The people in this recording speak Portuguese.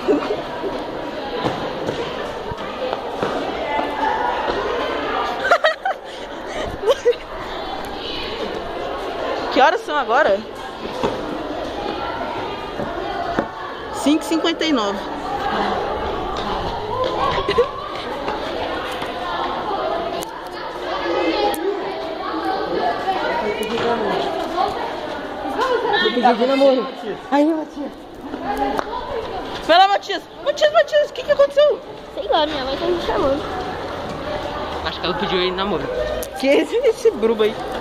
Que horas são agora? 5h59. Pedi namoro. Aí, Matias. Vai lá, Matias. Matias, o que aconteceu? Sei lá, minha mãe tá me chamando. Acho que ela pediu ele namoro. Que esse brubo aí?